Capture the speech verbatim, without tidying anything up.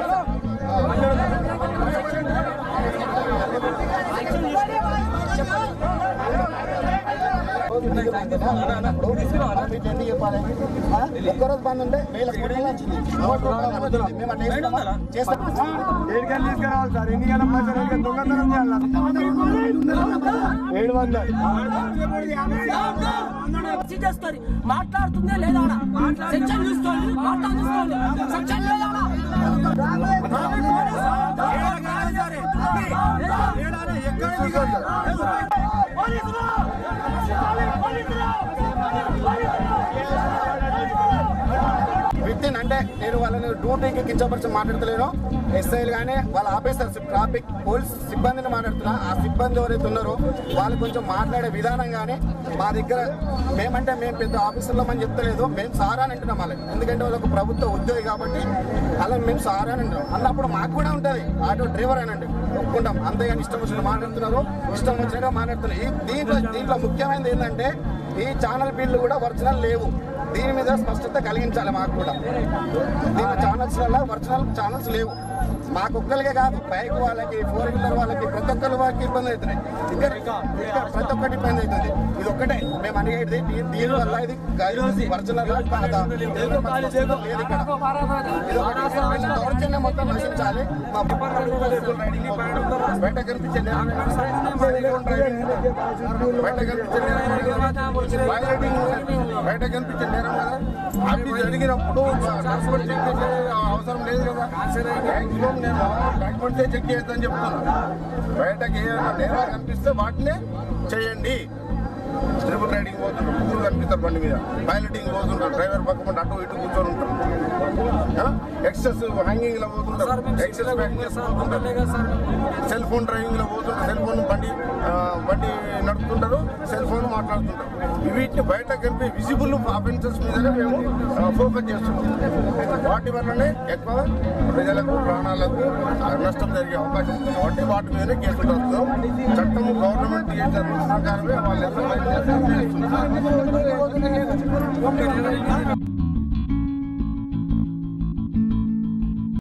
చెప్పాలి ఒక్కరోజు బంద్ ఉంటే వేల కోట్ల వచ్చింది మేము అట్లా చేస్తాం తీసుకురావాలి సార్ ఎన్ని గంటల పైసలు దొంగతనం చేయాలి ఏడు వందలు మాట్లాడుతుందే లేదా సెక్షన్ చూసుకోండి మాట్లాడుకోండి సెక్షన్ లేదా వితిన్ అంటే నేను వాళ్ళని డ్యూటీకి కించపరిచి మాట్లాడతలేను. ఎస్ఐలు కానీ వాళ్ళ ఆఫీసర్స్ ట్రాఫిక్ పోలీస్ సిబ్బందిని మాట్లాడుతున్నా. ఆ సిబ్బంది ఎవరైతే ఉన్నారో వాళ్ళు కొంచెం మాట్లాడే విధానం కానీ మా దగ్గర మేమంటే మేము పెద్ద ఆఫీసర్లో మనం చెప్తలేదు, మేము సారా అని అంటున్నాం వాళ్ళకి. ఎందుకంటే వాళ్ళకు ప్రభుత్వ ఉద్యోగి కాబట్టి అలా మేము సారా అని అంటున్నాం. అన్నప్పుడు మాకు కూడా ఉంటుంది ఆటో డ్రైవర్ అనండి ఒప్పుకుంటాం. అంతేగాని ఇష్టం వచ్చిన మాట్లాడుతున్నారు, ఇష్టం వచ్చినట్టు మాట్లాడుతున్నారు. ఈ దీంట్లో దీంట్లో ముఖ్యమైనది ఏంటంటే ఈ ఛానల్ బిల్లు కూడా ఒరిజినల్ లేవు. దీని మీద స్పష్టత కలిగించాలి మాకు కూడా. దీని ఛానల్స్ వల్ల ఒరిజినల్ ఛానల్స్ లేవు. మాకు ఒక్కరికే కాదు, బైక్ వాళ్ళకి, ఫోర్ వీలర్ వాళ్ళకి, ప్రతి ఒక్కరి వాళ్ళకి ఇబ్బంది అవుతున్నాయి. ఇక్కడ ఇక్కడ ప్రతి ఒక్కటి ఇబ్బంది అవుతుంది. ఇది ఒక్కటే మేము అడిగేది. దీని వల్ల ఇది ఒరిజినల్ లేదు ఇక్కడ. ఇది దౌర్జన్యం మొత్తం నశించాలి. మా బయట కనిపించే బయట కనిపించే బయట కనిపించే నేరం కదా. అవి జరిగినప్పుడు ట్రాన్స్పోర్ట్ చెక్ చేసే అవసరం లేదు కదా. మ్యాక్సిమం నేను డాక్యుమెంట్సే చెక్ చేయొద్దని చెప్తున్నాను. బయటకి ఏమైనా నేరాలు కనిపిస్తే వాటినే చేయండి. ట్రిపుల్ రైడింగ్ పోతుంటారు, ముగ్గురు కనిపిస్తారు బండి మీద, పైలటింగ్ పోతుంటారు, డ్రైవర్ పక్కన అటు ఇటు కూర్చొని ఉంటారు, ఎక్సెస్ హ్యాంగింగ్ లో పోతుంటారు, ఎక్సెస్ సెల్ ఫోన్ డ్రైవింగ్ లో పోతుంటారు, సెల్ ఫోన్ బండి బండి నడుపుతుంటారు, సెల్ ఫోన్ మాట్లాడుతుంటారు. వీటిని బయట కలిపి విజిబుల్ అఫెన్సెస్ మీదనే మేము ఫోకస్ చేస్తున్నాం. వాటి వల్లనే ఎక్కువ ప్రజలకు ప్రాణాలకు నష్టం జరిగే అవకాశం ఉంది కాబట్టి వాటి మీదనే కేసులు రాస్తున్నాం. చట్టము గవర్నమెంట్ చేసే ప్రకారమే వాళ్ళు ఎంత బయట చేస్తున్నారు.